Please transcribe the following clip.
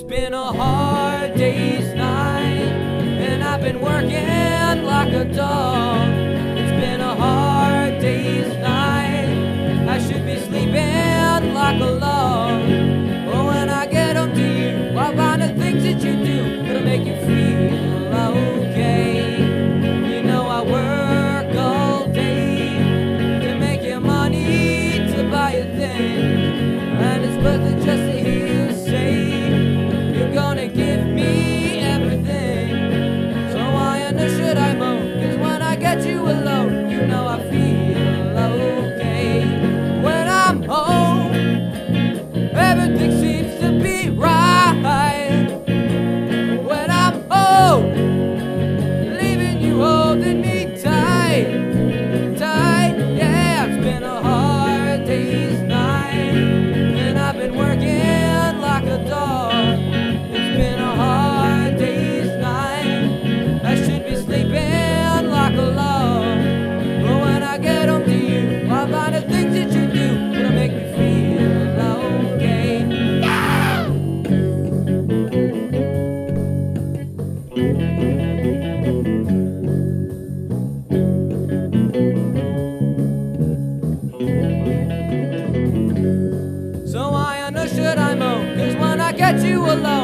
been a hard day's night, and I've been working like a dog. It's been a hard day's night, I should be sleeping like a log. But when I get home to you, I find the things that you do that'll make you feel okay. You know I work all day to make you money to buy a thing, and it's worth it just to hear you say you're gonna give me everything. So why on earth should I moan? 'Cause when I get you alone, you know I feel okay. When I'm home, everything seems to be right. When I'm home, leaving you holding me tight, tight, yeah. It's been a hard day's night, and I've been working like a dog. It's been a hard day's night, I should be sleeping like a log. But when I get home to you, I find the things that you do that'll make me feel okay. So why on earth should I moan? 'Cause when I get you alone,